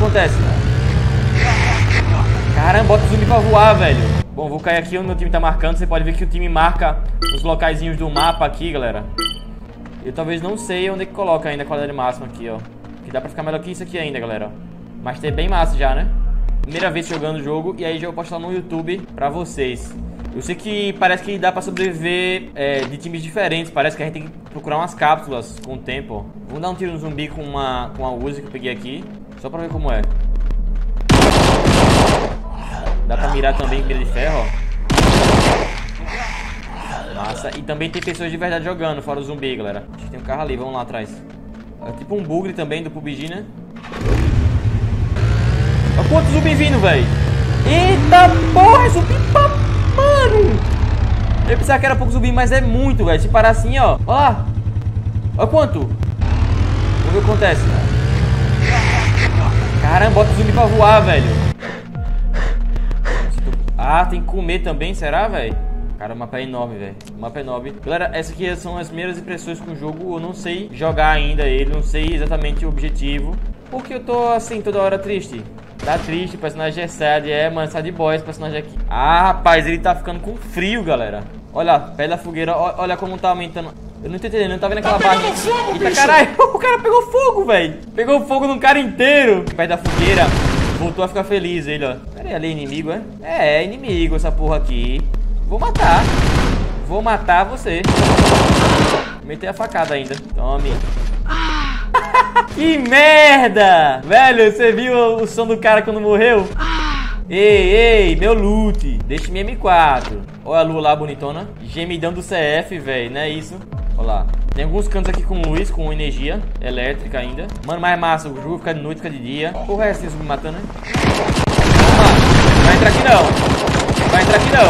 acontece? Caramba, bota o zumbi pra voar, velho. Bom, vou cair aqui onde meu time tá marcando. Você pode ver que o time marca os locaizinhos do mapa aqui, galera. Eu talvez não sei onde é que coloca ainda a qualidade máxima aqui, ó. Que dá pra ficar melhor que isso aqui ainda, galera. Mas tem bem massa já, né? Primeira vez jogando o jogo e aí já vou postar no YouTube pra vocês. Eu sei que parece que dá pra sobreviver de times diferentes. Parece que a gente tem que procurar umas cápsulas com o tempo, ó. Vamos dar um tiro no zumbi com uma Uzi que eu peguei aqui. Só pra ver como é. Dá pra mirar também com mira de ferro, ó. Massa. E também tem pessoas de verdade jogando, fora o zumbi, galera. Acho que tem um carro ali, vamos lá atrás. É tipo um bugre também do PUBG, né? Olha quanto zumbi vindo, velho. Eita porra, zumbi pra... Mano! Eu pensava que era pouco zumbi, mas é muito, velho. Se parar assim, ó. Olha lá. Olha quanto. Vamos ver o que acontece. Caramba, bota o zumbi pra voar, velho. Ah, tem que comer também, será, velho? Cara, o mapa é enorme, velho. O mapa é enorme. Galera, essas aqui são as primeiras impressões com o jogo. Eu não sei jogar ainda ele, não sei exatamente o objetivo. Porque eu tô, assim, toda hora triste. Tá triste, o personagem é sad. É, mano, sad boy esse personagem aqui. Ah, rapaz, ele tá ficando com frio, galera. Olha, perto da fogueira, olha como tá aumentando. Eu não tô entendendo, não tá vendo aquela barra. Eita, caralho, o cara pegou fogo, velho. Pegou fogo num cara inteiro. Perto da fogueira. Voltou a ficar feliz ele, ó. Pera aí, ali é inimigo, é? É inimigo essa porra aqui. Vou matar. Vou matar você. Metei a facada ainda. Tome. Que merda! Velho, você viu o som do cara quando morreu? Ei, meu loot. Deixa minha M4. Olha a lua lá, bonitona. Gemidão do CF, velho, não é isso? Olha lá. Tem alguns cantos aqui com luz, com energia elétrica ainda. Mano, mais massa, o jogo fica de noite, fica de dia. Porra, é assim, me matando, né? Vamos lá. Vai entrar aqui não. Vai entrar aqui não.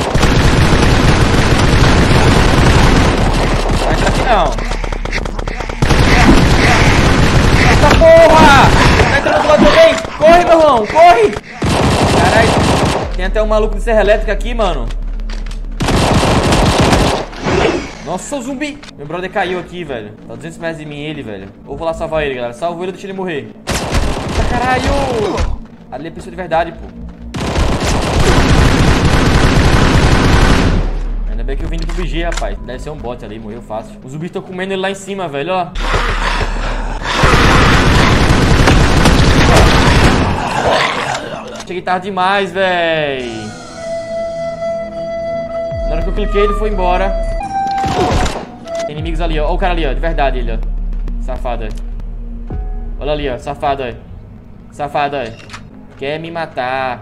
Vai entrar aqui não. Eita porra! Tá entrando do lado também. Corre, meu irmão, corre! Caralho, tem até um maluco de serra elétrica aqui, mano. Nossa, o zumbi! Meu brother caiu aqui, velho. Tá 200 metros de mim ele, velho. Ou vou lá salvar ele, galera. Salvo ele e deixa ele morrer. Eita, caralho! Ali é pessoa de verdade, pô. Ainda bem que eu vim do PUBG, rapaz. Deve ser um bot ali, morreu fácil. Os zumbis estão comendo ele lá em cima, velho, ó. Cheguei tarde demais, velho. Na hora que eu cliquei, ele foi embora. Tem inimigos ali, ó. Olha o cara ali, ó. De verdade, ele, ó. Safado, ó. Olha ali, ó. Safado, ó. Safado, ó. Quer me matar.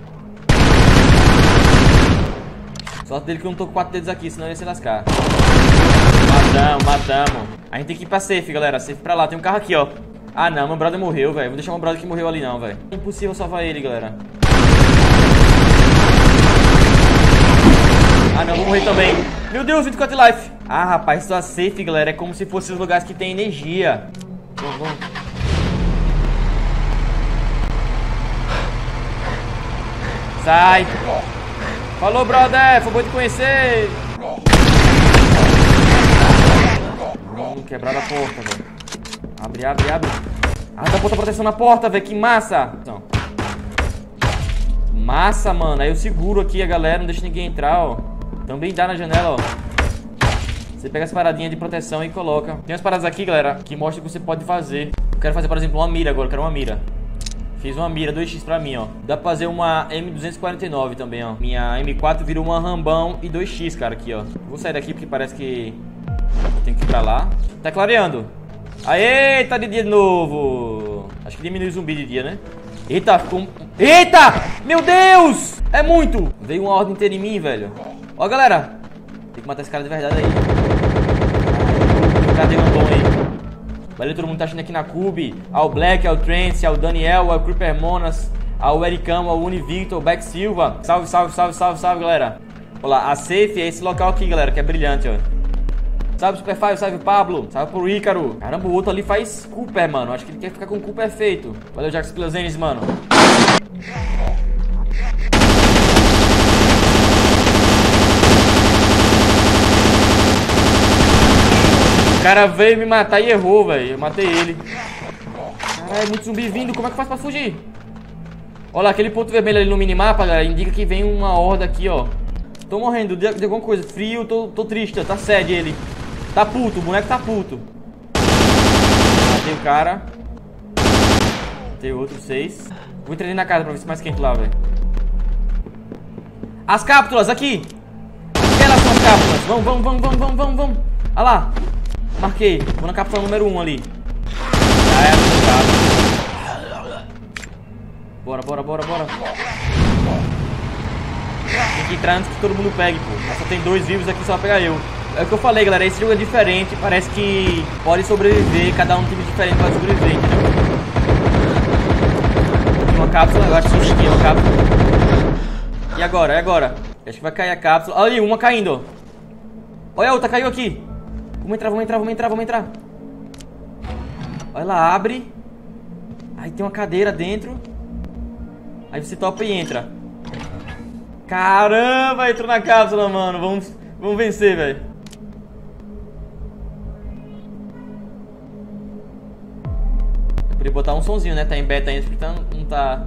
Sorte dele que eu não tô com 4 dedos aqui, senão ele ia se lascar. Matamos. A gente tem que ir pra safe, galera. Safe pra lá. Tem um carro aqui, ó. Ah, não. Meu brother morreu, velho. Vou deixar meu brother que morreu ali, não, velho. É impossível salvar ele, galera. Ah, não. Vou morrer também. Meu Deus, 24 de life. Ah, rapaz, sua safe, galera, é como se fosse os lugares que tem energia. Vamos. Sai. Falou, brother. Foi bom te conhecer. Quebraram a porta, velho. Abre. Ah, tá botando proteção na porta, velho. Que massa. Então. Massa, mano. Aí eu seguro aqui a galera, não deixa ninguém entrar, ó. Também dá na janela, ó. Você pega as paradinhas de proteção e coloca. Tem umas paradas aqui, galera, que mostram que você pode fazer. Eu quero fazer, por exemplo, uma mira agora. Eu quero uma mira. Fiz uma mira 2x pra mim, ó. Dá pra fazer uma M249 também, ó. Minha M4 virou uma Rambão e 2x, cara, aqui, ó. Vou sair daqui porque parece que tem que ir pra lá. Tá clareando. Aê, tá de dia de novo. Acho que diminui o zumbi de dia, né? Eita, ficou... Eita! Meu Deus! É muito! Veio uma ordem inteira em mim, velho. Ó, galera. Tem que matar esse cara de verdade aí. Cadê o bom aí? Valeu, todo mundo tá achando aqui na Cube. Ao Black, ao Trance, ao Daniel, ao Creeper Monas, ao Ericão, ao Univictor, ao Beck Silva. Salve, galera. Olha lá, a safe é esse local aqui, galera, que é brilhante, ó. Salve, Superfire, salve, Pablo. Salve pro Ícaro. Caramba, o outro ali faz Cooper, mano. Acho que ele quer ficar com o Cooper feito. Valeu, Jax Plazenes, mano. O cara veio me matar e errou, velho. Eu matei ele. Caralho, é muito zumbi vindo. Como é que faz pra fugir? Olha lá, aquele ponto vermelho ali no minimapa, galera, indica que vem uma horda aqui, ó. Tô morrendo de alguma coisa. Frio, tô triste, tá sede ele. Tá puto, o boneco tá puto. Matei o cara. Matei outro, 6. Vou entrar ali na casa pra ver se é mais quente lá, velho. As cápsulas, aqui. Aquelas são as cápsulas. Vamos. Olha lá. Marquei. Vou na cápsula número 1 ali. Já é, Bora. Tem que entrar antes que todo mundo pegue, pô. Só tem 2 vivos aqui, só vai pegar eu. É o que eu falei, galera. Esse jogo é diferente. Parece que pode sobreviver. Cada um tem um tipo diferente pra sobreviver, entendeu? Tem uma cápsula. Eu acho que isso aqui é uma cápsula. E agora? Acho que vai cair a cápsula. Olha ali, uma caindo, ó. Olha a outra, caiu aqui. Vamos entrar. Olha lá, abre. Aí tem uma cadeira dentro. Aí você topa e entra. Caramba, entrou na cápsula, mano. Vamos vencer, velho. Eu podia botar um sonzinho, né? Tá em beta ainda, porque não tá...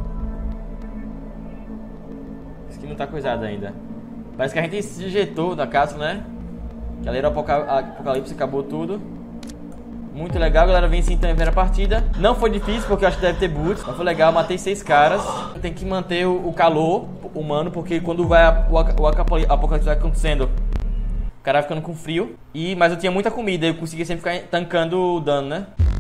Isso aqui não tá coisado ainda. Parece que a gente se injetou da cápsula, né? Que ali era o apocalipse, acabou tudo. Muito legal, galera. Venci então a primeira partida. Não foi difícil, porque eu acho que deve ter boots. Mas foi legal, matei 6 caras. Tem que manter o calor humano, porque quando vai o apocalipse vai acontecendo, o cara vai ficando com frio. Mas eu tinha muita comida, eu conseguia sempre ficar tancando o dano, né?